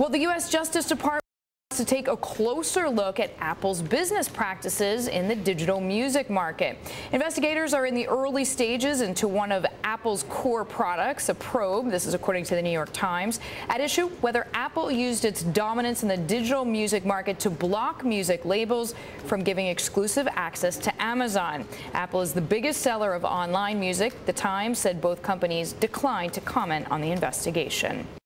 Well, the U.S. Justice Department wants to take a closer look at Apple's business practices in the digital music market. Investigators are in the early stages into one of Apple's core products, a probe, this is according to the New York Times, at issue whether Apple used its dominance in the digital music market to block music labels from giving exclusive access to Amazon. Apple is the biggest seller of online music. The Times said both companies declined to comment on the investigation.